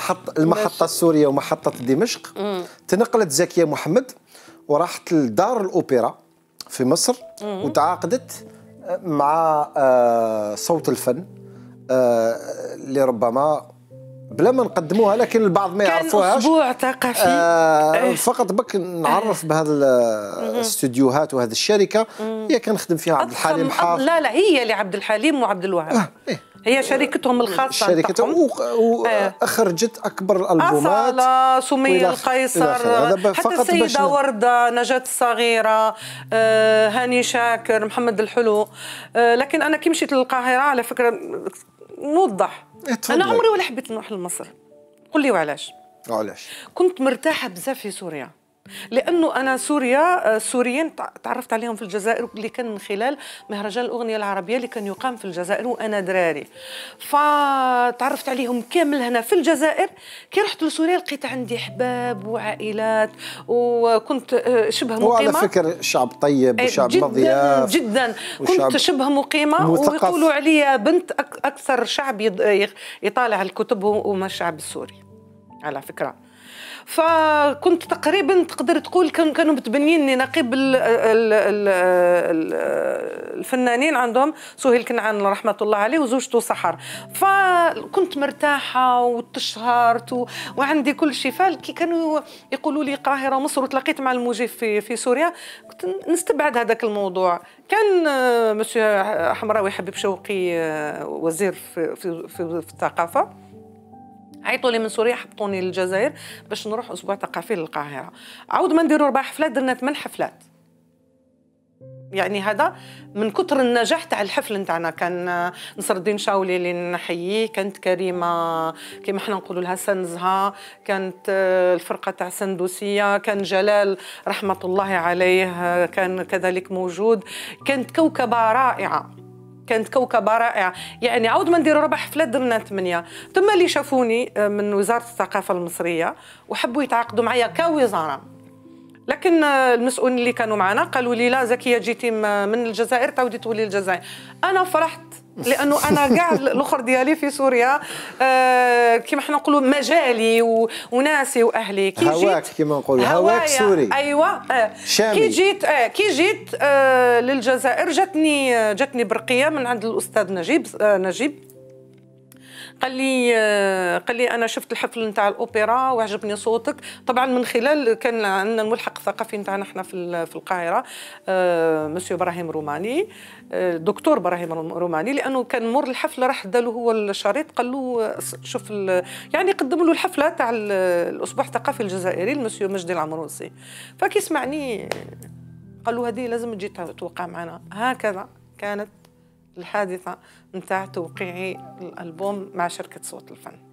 المحطة السورية ومحطة دمشق. تنقلت زكية محمد وراحت لدار الأوبرا في مصر وتعاقدت مع صوت الفن اللي ربما بلا ما نقدموها لكن البعض ما يعرفوهاش. كان أسبوع ثقافي. فقط بك نعرف بهذه الاستوديوهات وهذه الشركة هي كان فيها عبد الحليم حافظ. لا هي لعبد الحليم وعبد الوهاب. هي شركتهم الخاصة. شركتهم وأخرجت أكبر الألبومات. أصالة، سمية القيصر، حتى السيدة وردة، نجاة الصغيرة، هاني شاكر، محمد الحلو. لكن أنا كي مشيت للقاهرة على فكرة نوضح، أنا عمري ولا حبيت نروح لمصر. قل لي وعلاش؟ كنت مرتاحة بزاف في سوريا، لأنه أنا السوريين تعرفت عليهم في الجزائر اللي كان من خلال مهرجان الأغنية العربية اللي كان يقام في الجزائر وأنا دراري، فتعرفت عليهم كامل هنا في الجزائر. كي رحت لسوريا لقيت عندي أحباب وعائلات وكنت شبه مقيمة. وعلى فكرة شعب طيب وشعب مضياف جدا. كنت شبه مقيمة ويقولوا علي بنت أكثر شعب يطالع الكتب وما الشعب السوري على فكرة. فكنت تقريبا تقدر تقول كانوا متبنيني نقيب الفنانين عندهم سهيل كنعان رحمة الله عليه وزوجته سحر. فكنت مرتاحة وتشهرت وعندي كل شيء. فكي كانوا يقولوا لي القاهرة مصر وتلاقيت مع الموجي في سوريا كنت نستبعد هذاك الموضوع. كان مسيو حمراوي حبيب شوقي وزير في الثقافة عيطوا لي من سوريا حبطوني للجزائر باش نروح اسبوع ثقافي للقاهره. عاود ما نديروا 4 حفلات درنا 8 حفلات. يعني هذا من كثر النجاح تاع الحفل نتاعنا. كان نصر الدين شاولي اللي نحييه، كانت كريمه كيما حنا نقولوا لها سنزها، كانت الفرقه تاع سندوسيه، كان جلال رحمه الله عليه كان كذلك موجود. كانت كوكبه رائعه، كانت كوكبة رائعة. يعني عاود ما نديروا 4 حفلات درنا 8. ثم اللي شافوني من وزارة الثقافة المصرية وحبوا يتعاقدوا معايا كوزارة، لكن المسؤولين اللي كانوا معنا قالوا لي لا زكية جيتي من الجزائر تعودي تولي الجزائر. أنا فرحت لأنه أنا كاع الأخر ديالي في سوريا كيما حنا نقولوا مجالي وناسي وأهلي. كي هواك كيما نقولوا هواك سوري. أيوة شامي. كي جيت للجزائر جاتني برقية من عند الأستاذ نجيب قال لي انا شفت الحفل نتاع الاوبرا وعجبني صوتك. طبعا من خلال كان عندنا الملحق الثقافي نتاعنا احنا في القاهره مسيو ابراهيم روماني، دكتور ابراهيم روماني، لانه كان مور الحفله راح دالو هو الشريط قال له شوف يعني قدم له الحفله تاع الاسبوع الثقافي الجزائري المسيو مجدي العمروسي. فكي سمعني قال له هذه لازم تجي توقع معنا. هكذا كانت الحادثة نتاع توقيعي الألبوم مع شركة صوت الفن.